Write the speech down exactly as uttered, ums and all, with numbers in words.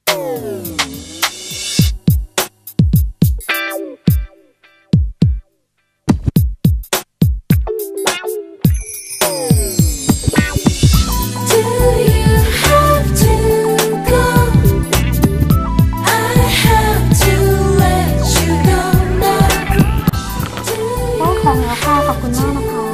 ได้ของแล้วค่ะขอบคุณมากนะคะ